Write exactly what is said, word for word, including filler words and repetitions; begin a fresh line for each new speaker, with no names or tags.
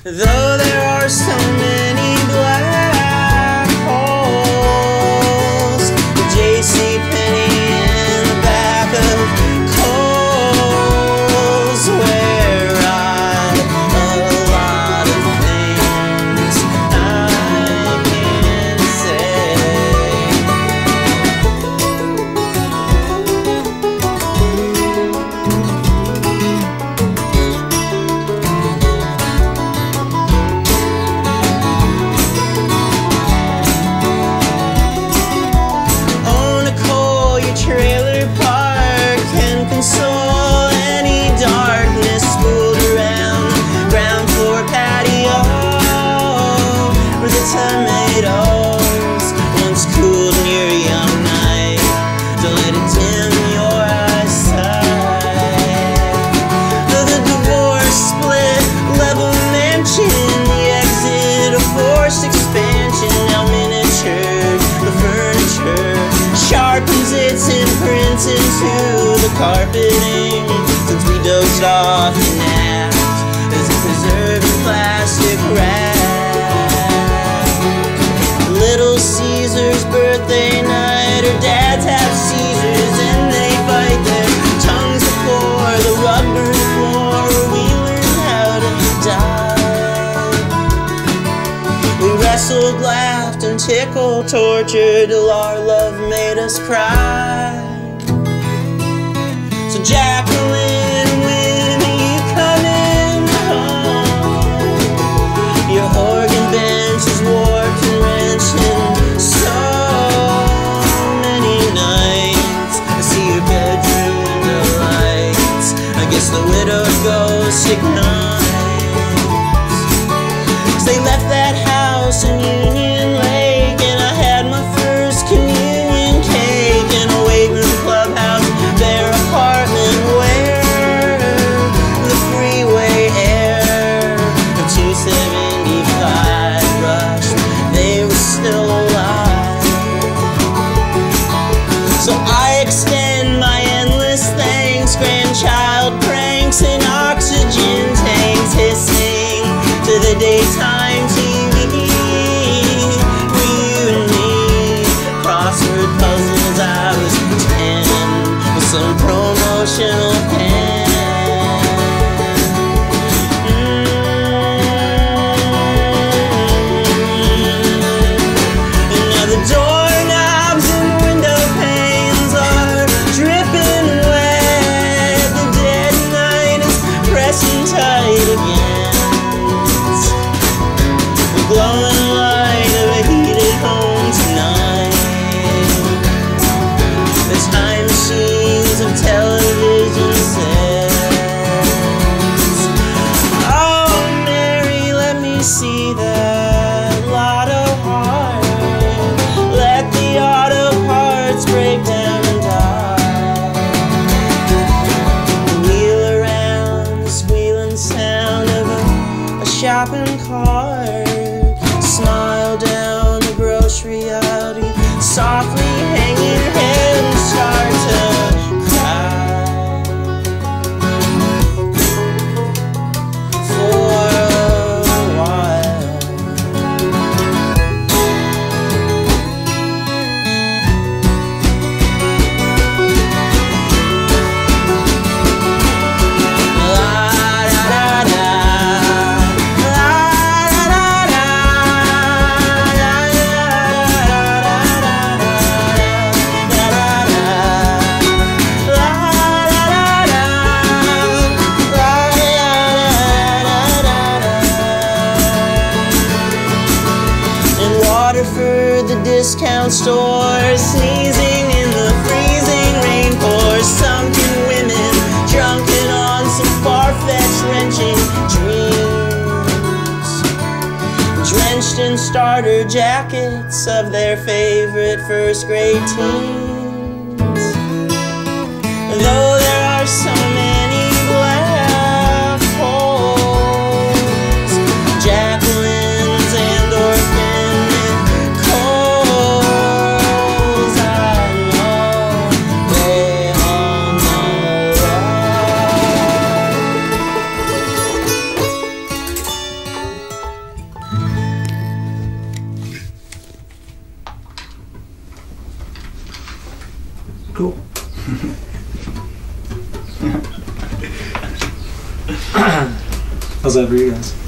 Though there are so many black holes, the J C Penney in the back of Coles, where I a lot of things I can say. Trailer park can console any darkness spooled around ground floor patio where the tomatoes once cooled near a young night. Don't let it dim your eyesight. Though the divorce split level mansion, the exit a forced expansion, now miniature the furniture sharpens its imprint into the carpeting. Since we dozed off and napped as a preserved plastic wrap. Little Caesar's birthday night, her dads have seizures and they bite their tongues before the rubber floor where we learn how to die. We wrestled, laughed, and tickled, tortured till our love made us cry. So Jacqueline, when are you coming home? Your organ bench is warped and wrenched in so many nights. I see your bedroom window lights. I guess the widowed ghost ignites. 'Cause they left that house in Union Lake, and I had my first communion cake in a weight room clubhouse, their apartment where the freeway air of two seventy-five rushed. They were still alive. So I extend my endless thanks, grandchild pranks and oxygen tanks hissing to the daytime T V. Crossword puzzles, I was ten with some promotional pen. Mm-hmm. And now the doorknobs and window panes are dripping wet. The dead night is pressing tight against the glowing light of a heated home tonight. The time machines of television sets. Oh, Mary, let me see that lotto heart. Let the auto parts break down and die. Wheel around the squealing sound of a, a shopping cart. Smile down the grocery aisle, softly hang your head and start to cry. For a while. La da da da, la da da da. The discount store, sneezing in the freezing rain pours, sunken women drunken on some far-fetched wrenching dreams, drenched in starter jackets of their favorite first grade teens. Though there are so many black holes, Jacqueline's and orphan Coles, I know they all know.
Cool. How's that for you guys?